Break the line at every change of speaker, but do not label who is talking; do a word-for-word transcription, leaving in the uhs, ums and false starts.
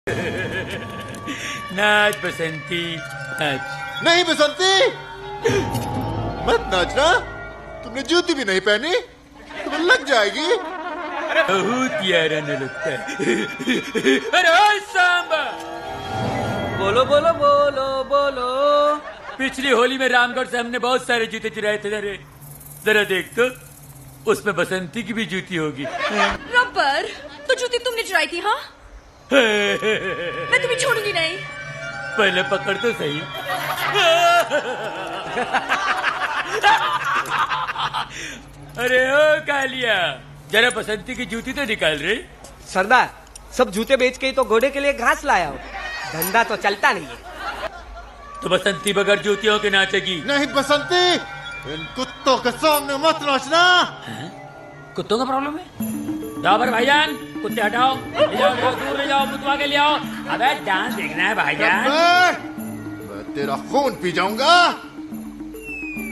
नाच बसंती नाच।
नहीं बसंती, मत नाचना। तुमने जूती भी नहीं पहनी, तुम्हें लग जाएगी।
बहुत यारा न लगता है। अरे ओ सांबा,
बोलो बोलो बोलो बोलो।
पिछली होली में रामगढ़ से हमने बहुत सारे जूते चुराए थे। जरे जरा देख तो, उसमें बसंती की भी जूती होगी।
गब्बर, तो जूती तुमने चुराई थी? हाँ, मैं तुम्हें छोड़ूंगी नहीं।
पहले पकड़ तो सही। अरे ओ कालिया, जरा बसंती की जूती तो निकाल रही।
सरदार, सब जूते बेच के ही तो घोड़े के लिए घास लाया हो, धंधा तो चलता नहीं है।
तो बसंती बगैर जूतियों के नाचेगी?
नहीं बसंती, इन कुत्तों के सामने मत नाचना।
कुत्तों का प्रॉब्लम है? गाबर भाईजान, कुत्ते हटाओ, ले जाओ, ले जाओ, दूर ले जाओ, मुतवा के ले आओ। अबे डांस देखना है भाईजान।
मैं तेरा खून पी जाऊंगा।